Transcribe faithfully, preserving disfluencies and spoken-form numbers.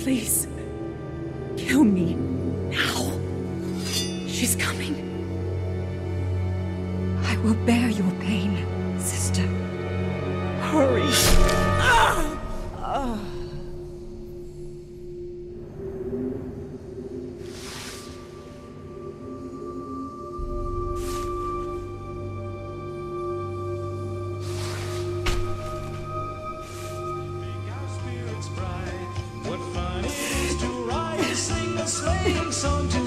Please, kill me now. She's coming. I will bear your pain, sister. Hurry. Ah! Ah. Sing a sleighing song to